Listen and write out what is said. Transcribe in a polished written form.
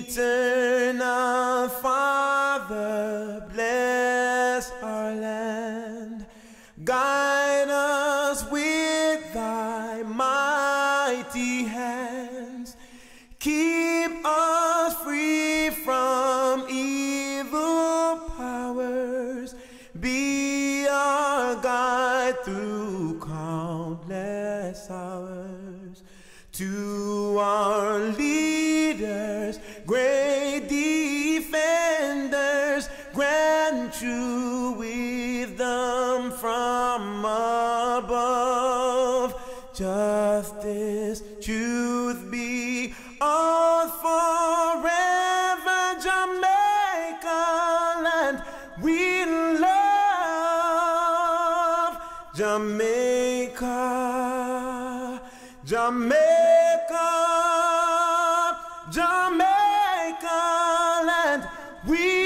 Eternal Father, bless our land. Guide us with thy mighty hands. Keep us free from evil powers. Be our guide through countless hours. To our leaders, great defenders, grant true wisdom from above. Justice, truth be all forever. Jamaica land we love. Jamaica, Jamaica, Jamaica land we